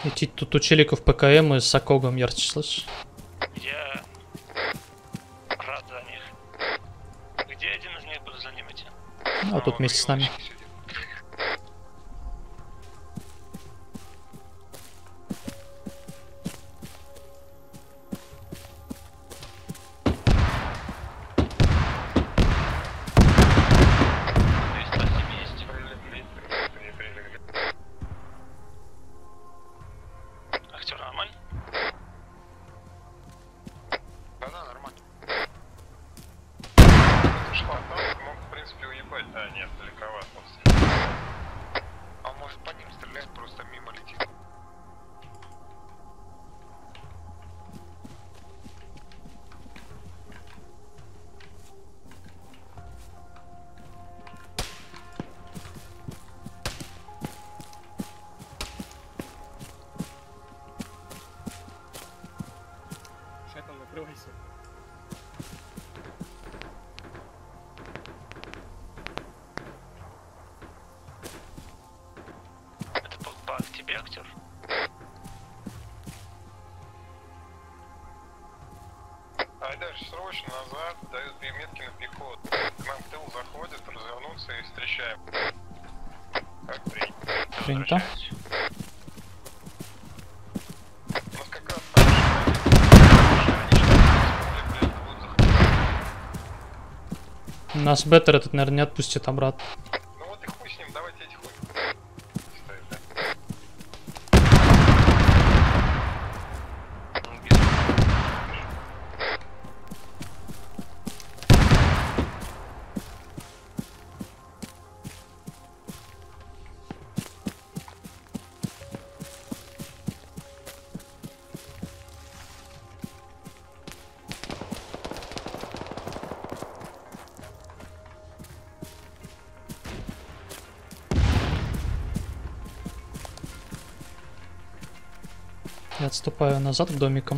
Идти тут у челиков ПКМ и с Акогом ярче, слышишь? Я рад за них. Где один из них, буду за ним идти? А тут вместе с нами. Актер нормально? Да, нормально. Мог, в принципе, уебать. А, нет, далековато. А может по ним стрелять, просто мимо летит. Шайтан, накрывайся. Это по тебе, актер? А дальше срочно назад, дают две метки на пехоту. К нам в тыл заходят, развернуться и встречаем. Как принято. Принято. У нас как раз там Нас беттер этот, наверное, не отпустит обратно. ну вот и хуй с ним, давайте эти хуй. Стоит, да? Я отступаю назад к домикам.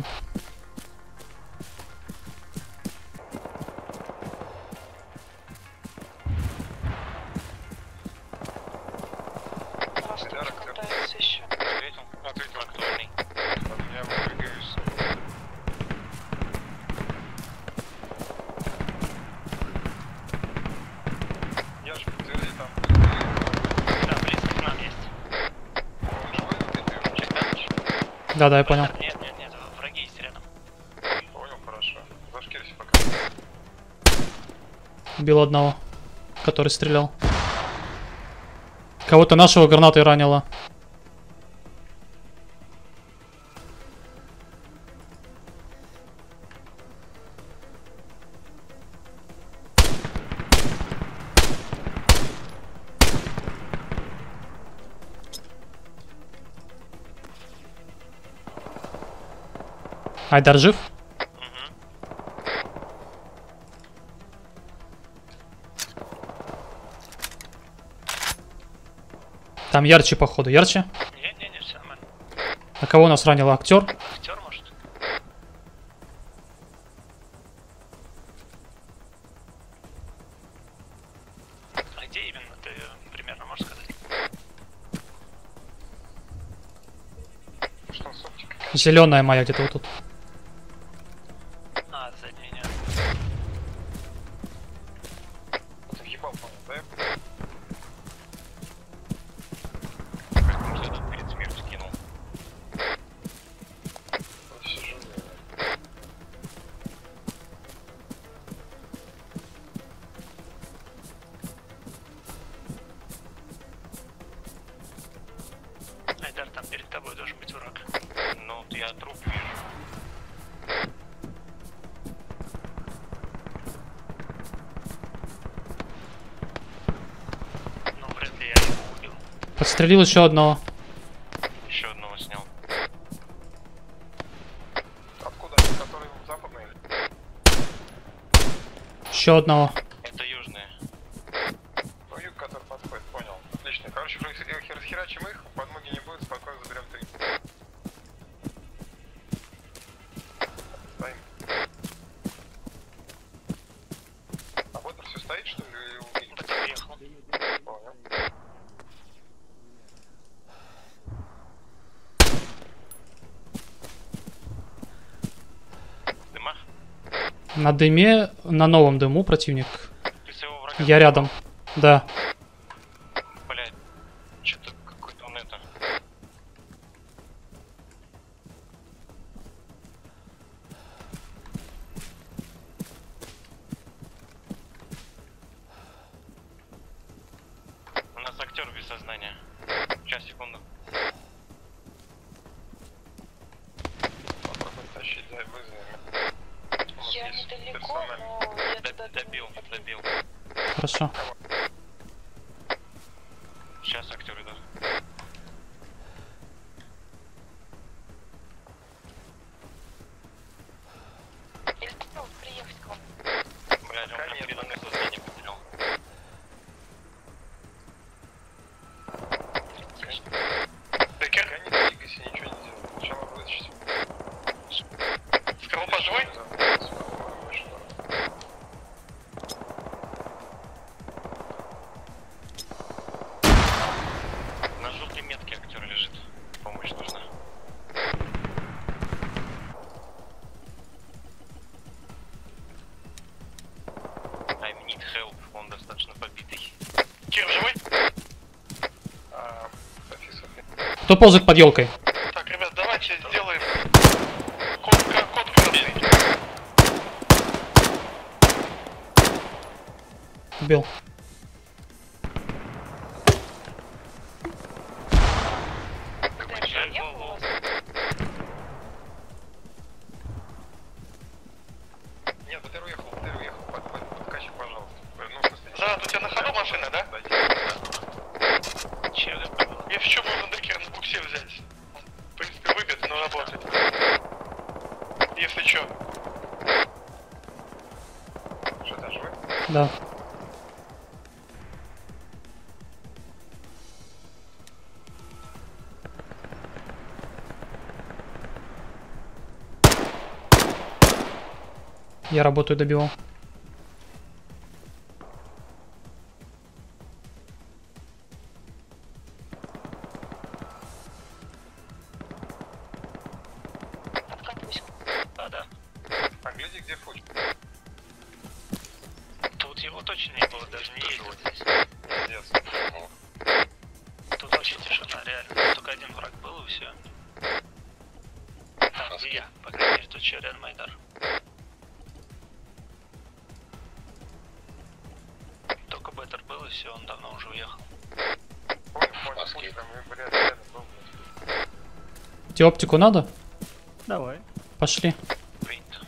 Ответил актуальный. Я выдвигаюсь. Я же подтверди там. Да, близко к нам есть. Он живой, ты Чекаешь? Да-да, я понял. Нет, враги есть рядом. понял, хорошо. Зашкирься пока. Убил одного, который стрелял. Кого-то нашего гранатой ранило. Айдар жив? Там ярче, походу. Ярче? Не, все нормально. А кого нас ранило? Актер? Актер, может? А где именно, ты примерно можешь сказать? Что с оптикой? Зеленая моя где-то вот тут. А, задняя не. Ты въебал, по-моему, да? Кто тут перед смертью кинул? Сижу. Айдар, там перед тобой должен быть враг. Ну, я труп вижу. Ну, вряд ли я его убил. Подстрелил еще одного. Еще одного снял. Откуда? Который западный? Еще одного. Это южные. Ну, юг, который подходит, понял. Отлично. Короче, расхерачим их, подмоги не будет, спокойно заберем 3. Стоим. А вот все стоит, что ли, или убили? Подъехал. Понял. На дыме, на новом дыму противник. Ты своего врага... Я рядом. Да. Блядь, что-то какой-то он это... У нас актер без сознания. Сейчас, секунду. Попробуй тащить, дай вызовем. Вот Я есть недалеко, персональный. но я туда Добил, подъеду. добил. Хорошо. Сейчас актер идут. Или ты вот приехать к вам? Блядь, он Пока прям нет, передо мной пока. сознание потерял. Пока не двигайся, ничего не делай. Сначала вытащить. Скорлупа живой? На желтой метке актер лежит. Помощь нужна. I need help. Он достаточно побитый. Кир живой? Софи, Софи. Кто ползает под елкой? Так, ребят, давайте сделаем код красный. Убил. Кстати, я у вас. Нет, БТР уехал. Подкачай, пожалуйста. Ну, в смысле... Зад, у тебя на ходу машина, да? Да. Черт. Если что, можно декер на буксе взять. В принципе, выбит, но работает. Если что. Что, ты живой? Да. Я работаю, добивал. Откатываюсь. Да. А гляди, где Фуч. Тут его точно не было, даже не ездил здесь. Пиздец. Тут вообще тишина, реально. Только один враг был и все. Там, где я, по крайней мере, тут еще рядом Айдар. Только Беттер был и все, он давно уже уехал. Понял, Фуч, там, блядь, рядом был. Тебе оптику надо? Давай. Пошли. Принято.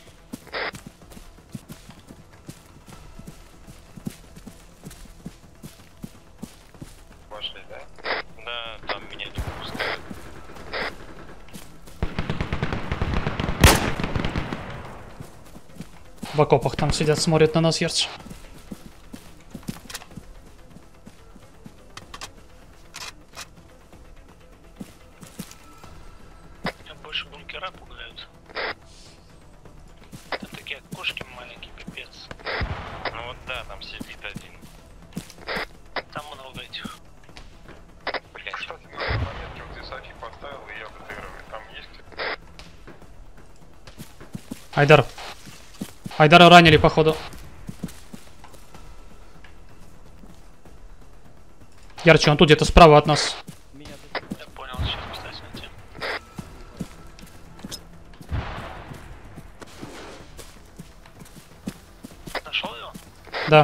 Пошли, да? Да, там меня не выпускают. В окопах там сидят, смотрят на нас, Ерч. Меня больше бункера пугают. Там такие окошки маленькие, пипец. Ну вот да, там сидит один. Там много этих. Блять. Кстати, на моменте, вот ты Софи поставил, и я БТР. Там есть кто-то? Айдар. Айдара ранили, походу. Ярче, он тут где-то справа от нас. Меня тут... Я понял, сейчас кстати найти. Нашел его? Да.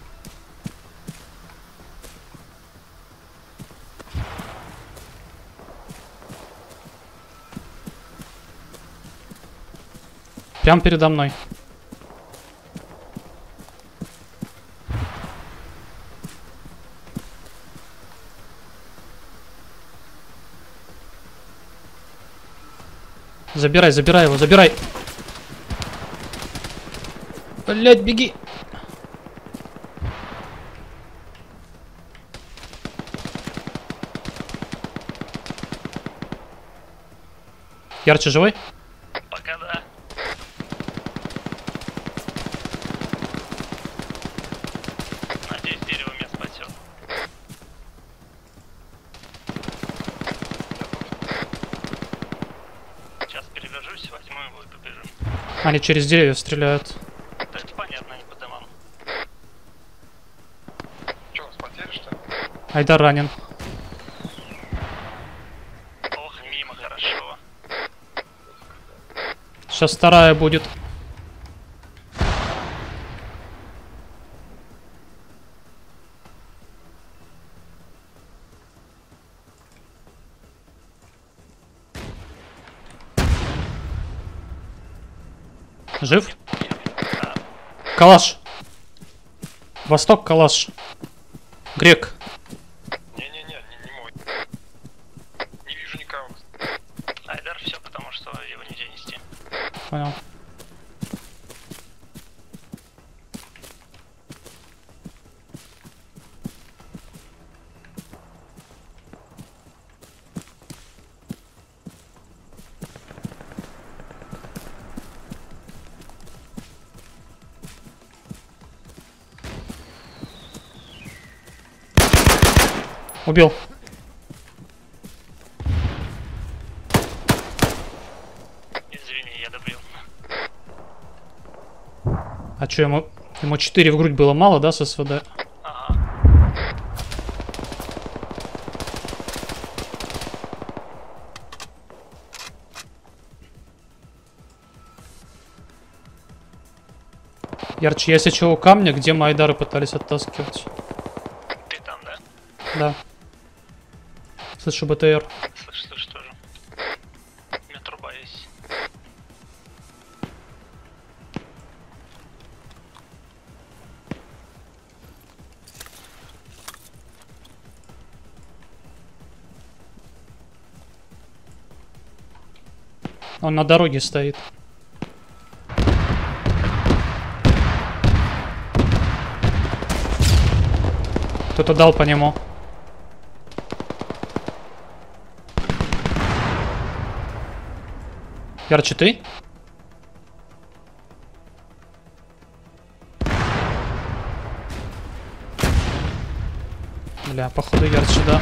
Прям передо мной. Забирай, забирай его, забирай. Блять, беги. Ярче живой? Пока да. Надеюсь, дерево меня спасет. Сейчас перевяжусь, возьму его и побежим. Они через деревья стреляют. Айдар ранен. Ох, мимо, хорошо. Сейчас вторая будет. Жив? Калаш. Восток, калаш. Грек. Не-не-не, не мой. Не вижу никого. Айдар все, потому что его нельзя нести. Понял. Убил. Извини, я добил. А чё, ему 4 в грудь было мало, да, с СВД? Ага. Ярче, если чего у камня, где мы Айдары пытались оттаскивать. Ты там, да? Да. Слышу БТР. Слышь, тоже. У меня труба есть. Он на дороге стоит. Кто-то дал по нему. Ярче, ты? Бля, походу ярче, да.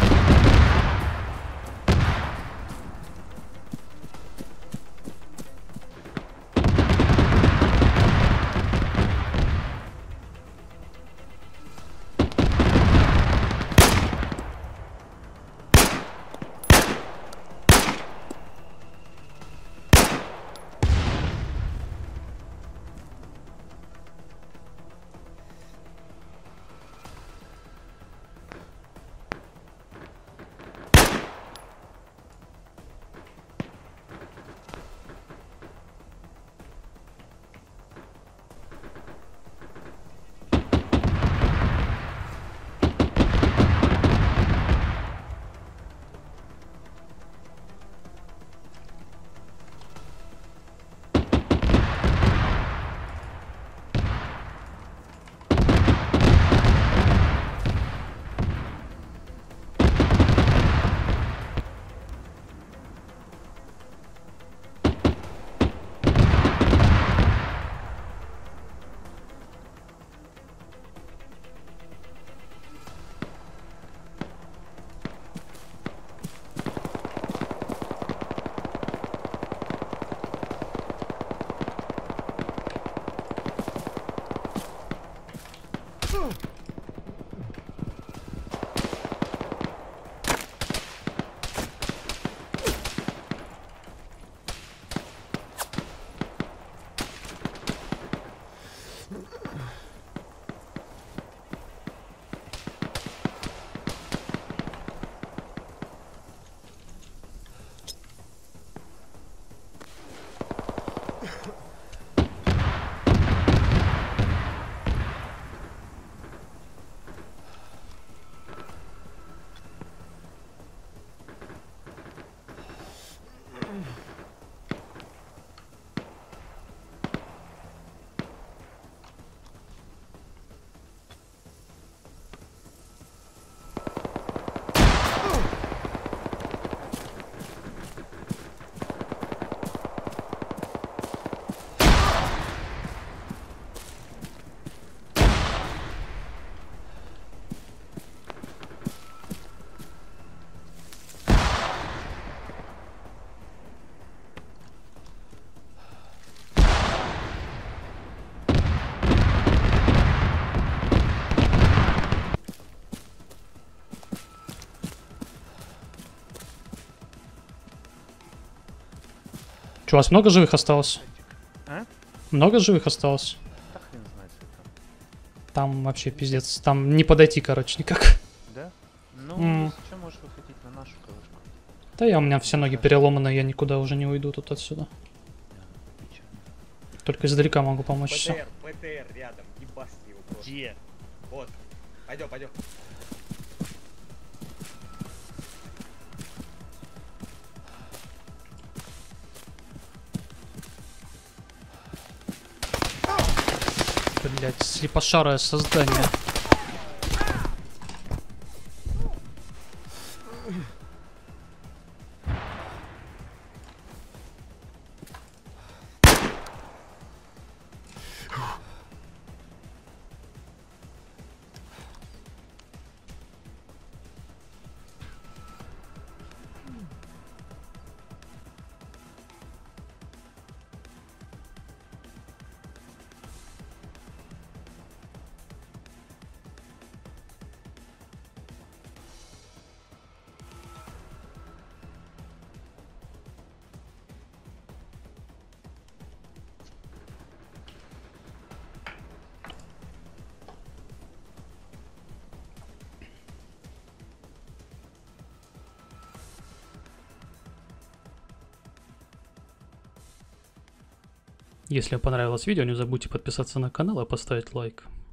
У вас много живых осталось? А? Много живых осталось? Да хрен знает, что там. Там вообще пиздец. Там не подойти, короче, никак. Да? Ну, М. если что, можешь выходить на нашу крылышку. Да у меня все ноги переломаны, я никуда уже не уйду тут отсюда. Да, печально. Только издалека могу помочь. Всё. ПТР рядом, ебашьте его просто. Где? Вот. Пойдем, пойдем. Блять, слепошарое создание. Если вам понравилось видео, не забудьте подписаться на канал и поставить лайк.